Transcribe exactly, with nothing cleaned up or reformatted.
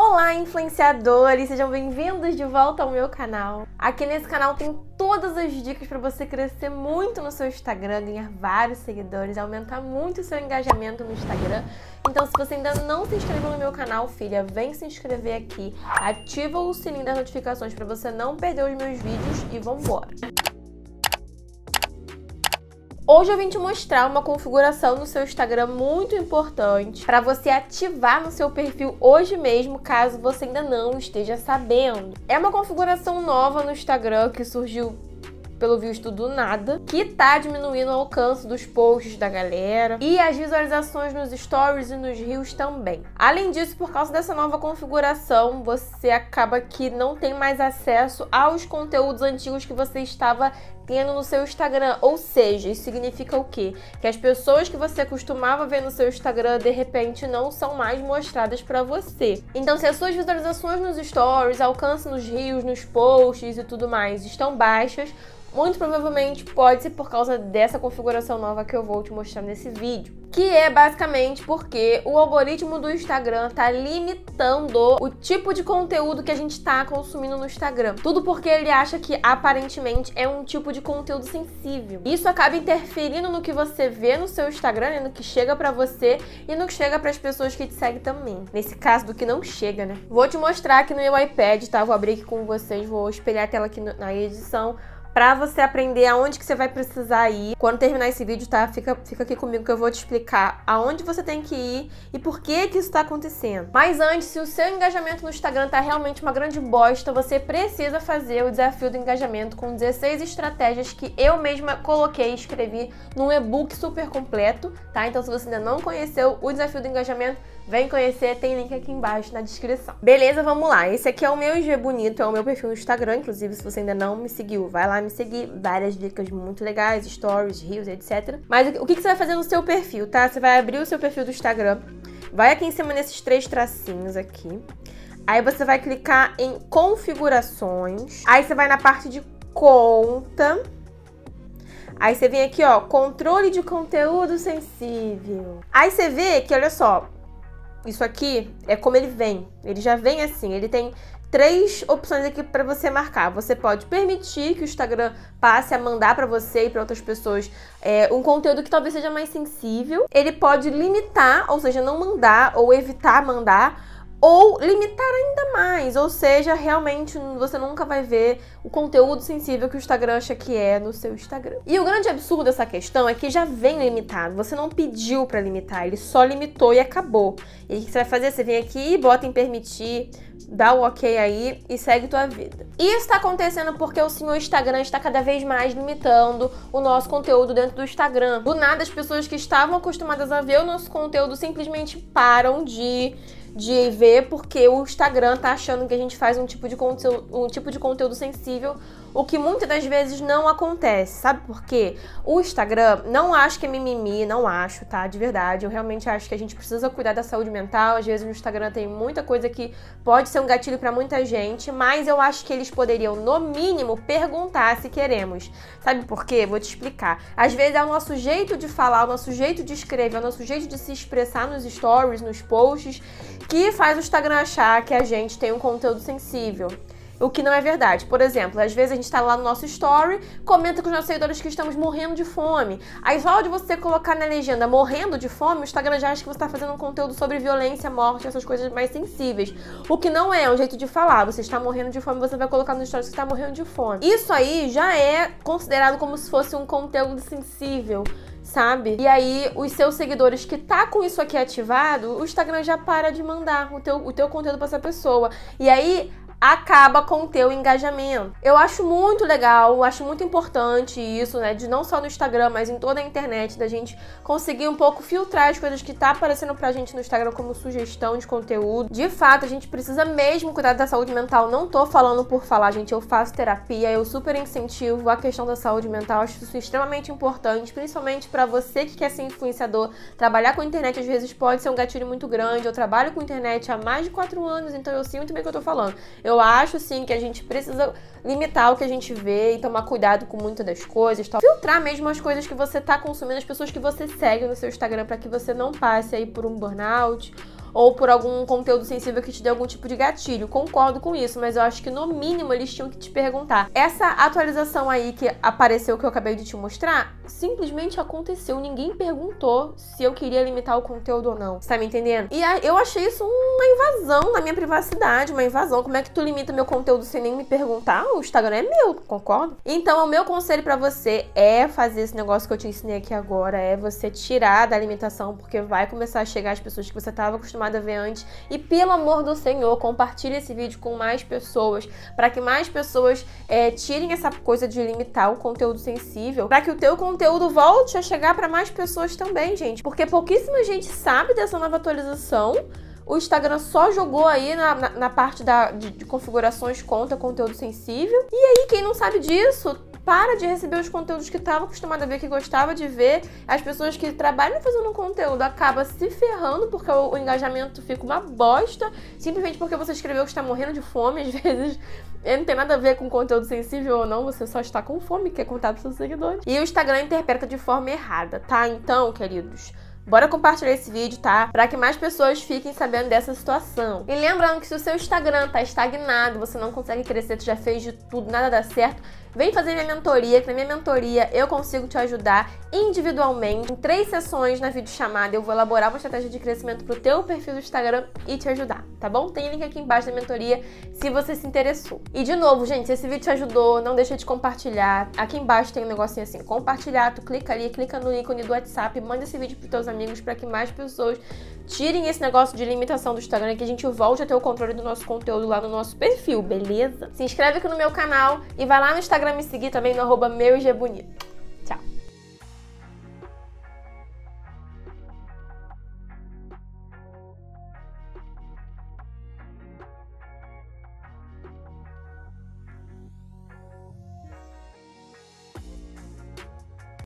Olá, influenciadores! Sejam bem-vindos de volta ao meu canal. Aqui nesse canal tem todas as dicas para você crescer muito no seu Instagram, ganhar vários seguidores, aumentar muito o seu engajamento no Instagram. Então, se você ainda não se inscreveu no meu canal, filha, vem se inscrever aqui, ativa o sininho das notificações para você não perder os meus vídeos e vambora! Hoje eu vim te mostrar uma configuração no seu Instagram muito importante para você ativar no seu perfil hoje mesmo, caso você ainda não esteja sabendo. É uma configuração nova no Instagram que surgiu pelo visto do nada, que tá diminuindo o alcance dos posts da galera e as visualizações nos stories e nos reels também. Além disso, por causa dessa nova configuração, você acaba que não tem mais acesso aos conteúdos antigos que você estava tendo no seu Instagram. Ou seja, isso significa o quê? Que as pessoas que você costumava ver no seu Instagram, de repente, não são mais mostradas pra você. Então, se as suas visualizações nos stories, alcance nos reels, nos posts e tudo mais estão baixas, muito provavelmente pode ser por causa dessa configuração nova que eu vou te mostrar nesse vídeo. Que é basicamente porque o algoritmo do Instagram tá limitando o tipo de conteúdo que a gente tá consumindo no Instagram. Tudo porque ele acha que aparentemente é um tipo de conteúdo sensível. Isso acaba interferindo no que você vê no seu Instagram, né? No que chega pra você e no que chega pras pessoas que te seguem também. Nesse caso do que não chega, né? Vou te mostrar aqui no meu iPad, tá? Vou abrir aqui com vocês, vou espelhar a tela aqui na edição, pra você aprender aonde que você vai precisar ir. Quando terminar esse vídeo, tá? Fica, fica aqui comigo que eu vou te explicar aonde você tem que ir e por que que isso tá acontecendo. Mas antes, se o seu engajamento no Instagram tá realmente uma grande bosta, você precisa fazer o desafio do engajamento com dezesseis estratégias que eu mesma coloquei e escrevi num e-book super completo, tá? Então, se você ainda não conheceu o desafio do engajamento, vem conhecer, tem link aqui embaixo na descrição. Beleza, vamos lá. Esse aqui é o meu I G Bonito, é o meu perfil no Instagram. Inclusive, se você ainda não me seguiu, vai lá me seguir. Várias dicas muito legais, stories, reels, etcétera. Mas o que você vai fazer no seu perfil, tá? Você vai abrir o seu perfil do Instagram, vai aqui em cima nesses três tracinhos aqui. Aí você vai clicar em configurações. Aí você vai na parte de conta. Aí você vem aqui, ó, controle de conteúdo sensível. Aí você vê que, olha só, isso aqui é como ele vem. Ele já vem assim, ele tem três opções aqui para você marcar. Você pode permitir que o Instagram passe a mandar para você e para outras pessoas é, um conteúdo que talvez seja mais sensível. Ele pode limitar, ou seja, não mandar ou evitar mandar, ou limitar ainda mais, ou seja, realmente você nunca vai ver o conteúdo sensível que o Instagram acha que é no seu Instagram. E o grande absurdo dessa questão é que já vem limitado, você não pediu pra limitar, ele só limitou e acabou. E aí o que você vai fazer? Você vem aqui, bota em permitir, dá o ok aí e segue tua vida. E isso tá acontecendo porque o senhor Instagram está cada vez mais limitando o nosso conteúdo dentro do Instagram. Do nada, as pessoas que estavam acostumadas a ver o nosso conteúdo simplesmente param de... de ver porque o Instagram tá achando que a gente faz um tipo de conteúdo, um tipo de conteúdo sensível, o que muitas das vezes não acontece. Sabe por quê? O Instagram, não acho que é mimimi, não acho, tá? De verdade, eu realmente acho que a gente precisa cuidar da saúde mental. Às vezes no Instagram tem muita coisa que pode ser um gatilho pra muita gente, mas eu acho que eles poderiam, no mínimo, perguntar se queremos. Sabe por quê? Vou te explicar. Às vezes é o nosso jeito de falar, o nosso jeito de escrever, é o nosso jeito de se expressar nos stories, nos posts, que faz o Instagram achar que a gente tem um conteúdo sensível. O que não é verdade. Por exemplo, às vezes a gente tá lá no nosso story, comenta com os nossos seguidores que estamos morrendo de fome. Aí só de você colocar na legenda morrendo de fome, o Instagram já acha que você tá fazendo um conteúdo sobre violência, morte, essas coisas mais sensíveis. O que não é um jeito de falar. Você está morrendo de fome, você vai colocar no story que você está morrendo de fome. Isso aí já é considerado como se fosse um conteúdo sensível, sabe? E aí, os seus seguidores que tá com isso aqui ativado, o Instagram já para de mandar o teu, o teu conteúdo pra essa pessoa. E aí, acaba com o teu engajamento. Eu acho muito legal, acho muito importante isso, né, de não só no Instagram, mas em toda a internet, da gente conseguir um pouco filtrar as coisas que tá aparecendo pra gente no Instagram como sugestão de conteúdo. De fato, a gente precisa mesmo cuidar da saúde mental. Não tô falando por falar, gente, eu faço terapia, eu super incentivo a questão da saúde mental, acho isso extremamente importante, principalmente pra você que quer ser influenciador. Trabalhar com a internet às vezes pode ser um gatilho muito grande. Eu trabalho com internet há mais de quatro anos, então eu sei muito bem o que eu tô falando. Eu acho, sim, que a gente precisa limitar o que a gente vê e tomar cuidado com muitas das coisas, tal. Filtrar mesmo as coisas que você tá consumindo, as pessoas que você segue no seu Instagram, para que você não passe aí por um burnout ou por algum conteúdo sensível que te dê algum tipo de gatilho. Concordo com isso, mas eu acho que no mínimo eles tinham que te perguntar. Essa atualização aí que apareceu, que eu acabei de te mostrar, simplesmente aconteceu. Ninguém perguntou se eu queria limitar o conteúdo ou não. Você tá me entendendo? E aí, eu achei isso uma invasão na minha privacidade, uma invasão. Como é que tu limita meu conteúdo sem nem me perguntar? O Instagram é meu, concorda? Então, o meu conselho pra você é fazer esse negócio que eu te ensinei aqui agora, é você tirar da limitação, porque vai começar a chegar as pessoas que você estava acostumada a ver antes. E pelo amor do Senhor, compartilhe esse vídeo com mais pessoas, para que mais pessoas é, tirem essa coisa de limitar o conteúdo sensível, para que o teu conteúdo volte a chegar para mais pessoas também, gente. Porque pouquíssima gente sabe dessa nova atualização. O Instagram só jogou aí na, na, na parte da, de, de configurações contra conteúdo sensível. E aí, quem não sabe disso, para de receber os conteúdos que estava acostumado a ver, que gostava de ver. As pessoas que trabalham fazendo conteúdo acabam se ferrando porque o, o engajamento fica uma bosta, simplesmente porque você escreveu que está morrendo de fome. Às vezes não tem nada a ver com conteúdo sensível ou não, você só está com fome, quer contar para os seus seguidores. E o Instagram interpreta de forma errada, tá? Então, queridos, bora compartilhar esse vídeo, tá? Pra que mais pessoas fiquem sabendo dessa situação. E lembrando que se o seu Instagram tá estagnado, você não consegue crescer, tu já fez de tudo, nada dá certo, vem fazer minha mentoria, que na minha mentoria eu consigo te ajudar individualmente. Em três sessões na videochamada eu vou elaborar uma estratégia de crescimento pro teu perfil do Instagram e te ajudar, tá bom? Tem link aqui embaixo da mentoria se você se interessou. E de novo, gente, se esse vídeo te ajudou, não deixa de compartilhar. Aqui embaixo tem um negocinho assim, compartilhar, tu clica ali, clica no ícone do WhatsApp, manda esse vídeo pros teus amigos para que mais pessoas tirem esse negócio de limitação do Instagram e que a gente volte a ter o controle do nosso conteúdo lá no nosso perfil, beleza? Se inscreve aqui no meu canal e vai lá no Instagram me seguir também no arroba meu I G bonito.